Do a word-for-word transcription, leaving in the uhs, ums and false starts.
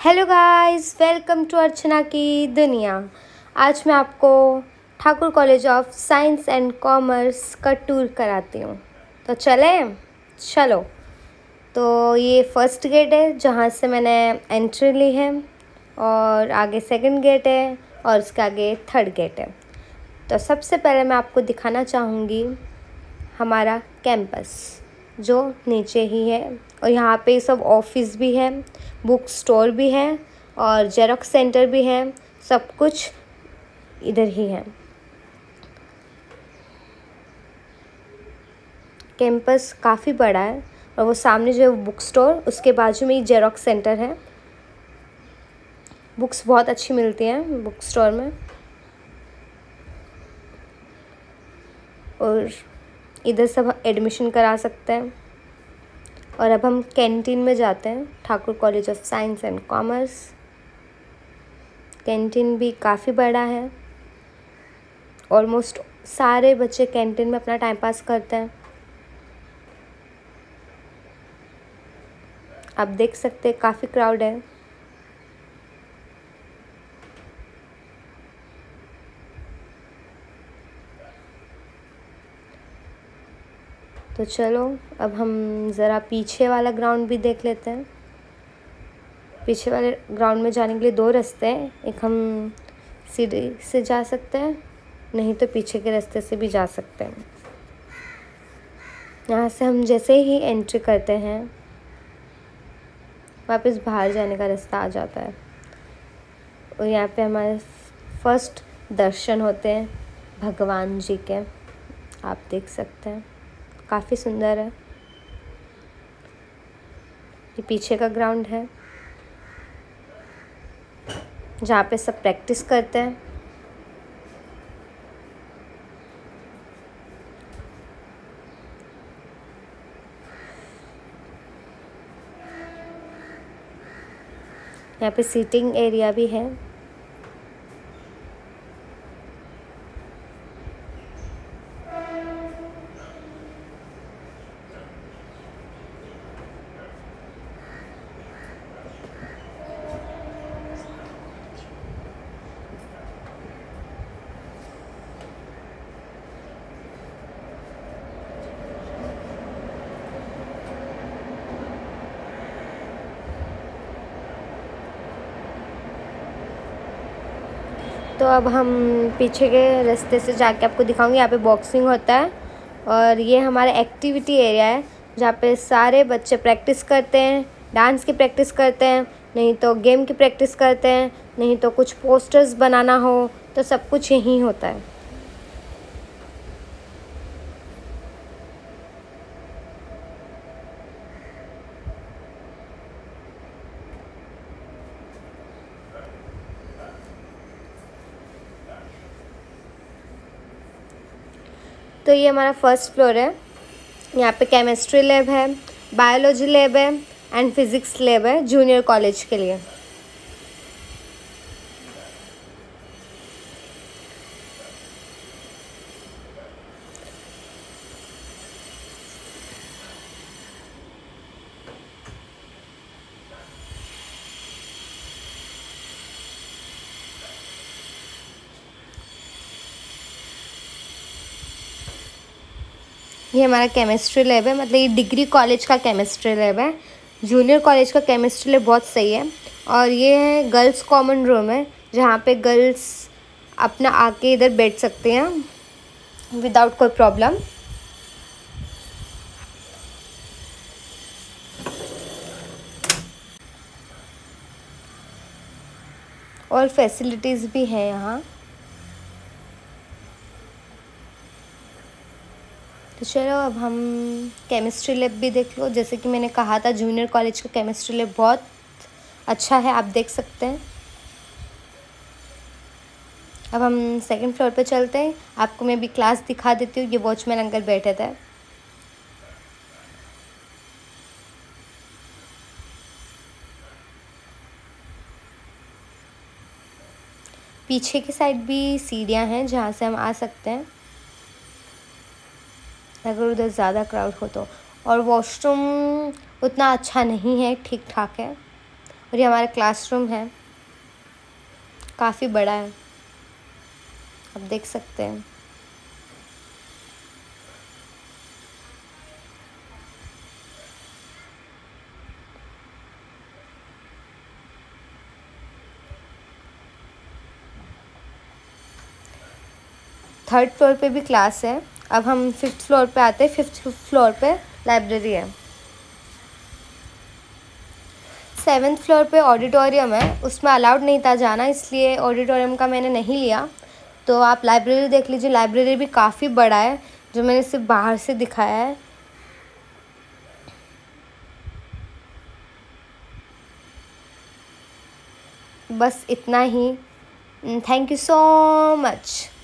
Hello guys, welcome to Archana की दुनिया। आज मैं आपको Thakur college of science and commerce का टूर कराती हूँ। तो चलें? चलो। तो ये फर्स्ट गेट है जहाँ से मैंने एंट्री ली है, और आगे सेकंड गेट है, और उसके आगे थर्ड गेट है। तो सबसे पहले मैं आपको दिखाना चाहूँगी हमारा कैंपस, जो नीचे ही है। और यहाँ पे सब ऑफिस भी है, बुक स्टोर भी है, और जेरोक्स सेंटर भी है। सब कुछ इधर ही है। कैंपस काफ़ी बड़ा है, और वो सामने जो है बुक स्टोर, उसके बाजू में ही जेरोक्स सेंटर है। बुक्स बहुत अच्छी मिलती हैं बुक स्टोर में। और इधर सब एडमिशन करा सकते हैं। और अब हम कैंटीन में जाते हैं, Thakur college of science and commerce. Canteen भी काफ़ी बड़ा है। ऑलमोस्ट सारे बच्चे कैंटीन में अपना टाइम पास करते हैं। आप देख सकते हैं काफ़ी क्राउड है। तो चलो अब हम ज़रा पीछे वाला ग्राउंड भी देख लेते हैं। पीछे वाले ग्राउंड में जाने के लिए दो रास्ते हैं। एक हम सीढ़ी से जा सकते हैं, नहीं तो पीछे के रास्ते से भी जा सकते हैं। यहाँ से हम जैसे ही एंट्री करते हैं, वापस बाहर जाने का रास्ता आ जाता है। और यहाँ पे हमारे फर्स्ट दर्शन होते हैं भगवान जी के। आप देख सकते हैं काफ़ी सुंदर है। ये पीछे का ग्राउंड है जहाँ पे सब प्रैक्टिस करते हैं। यहाँ पे सीटिंग एरिया भी है। तो अब हम पीछे के रास्ते से जाके आपको दिखाऊंगी। यहाँ पे बॉक्सिंग होता है, और ये हमारा एक्टिविटी एरिया है जहाँ पे सारे बच्चे प्रैक्टिस करते हैं। डांस की प्रैक्टिस करते हैं, नहीं तो गेम की प्रैक्टिस करते हैं, नहीं तो कुछ पोस्टर्स बनाना हो, तो सब कुछ यहीं होता है। तो ये हमारा फर्स्ट फ्लोर है। यहाँ पे केमिस्ट्री लैब है, बायोलॉजी लैब है, एंड फिज़िक्स लैब है जूनियर कॉलेज के लिए। ये हमारा केमिस्ट्री लैब है, मतलब ये डिग्री कॉलेज का केमिस्ट्री लैब है। जूनियर कॉलेज का केमिस्ट्री लैब बहुत सही है। और ये है गर्ल्स कॉमन रूम है, जहाँ पे गर्ल्स अपना आके इधर बैठ सकते हैं विदाउट कोई प्रॉब्लम। और फैसिलिटीज़ भी है यहाँ। तो चलो अब हम केमिस्ट्री लैब भी देख लो। जैसे कि मैंने कहा था, जूनियर कॉलेज का केमिस्ट्री लैब बहुत अच्छा है, आप देख सकते हैं। अब हम सेकंड फ्लोर पे चलते हैं। आपको मैं भी क्लास दिखा देती हूँ। ये वॉचमैन अंकल बैठे थे। पीछे की साइड भी सीढ़ियाँ हैं जहाँ से हम आ सकते हैं अगर उधर ज़्यादा क्राउड हो तो। और वॉशरूम उतना अच्छा नहीं है, ठीक ठाक है। और ये हमारा क्लासरूम है, काफ़ी बड़ा है, आप देख सकते हैं। थर्ड फ्लोर पे भी क्लास है। अब हम फिफ्थ फ्लोर पे आते हैं। फिफ्थ फ्लोर पे लाइब्रेरी है। सेवन्थ फ्लोर पे ऑडिटोरियम है, उसमें अलाउड नहीं था जाना, इसलिए ऑडिटोरियम का मैंने नहीं लिया। तो आप लाइब्रेरी देख लीजिए, लाइब्रेरी भी काफ़ी बड़ा है, जो मैंने सिर्फ बाहर से दिखाया है। बस इतना ही। Thank you so much.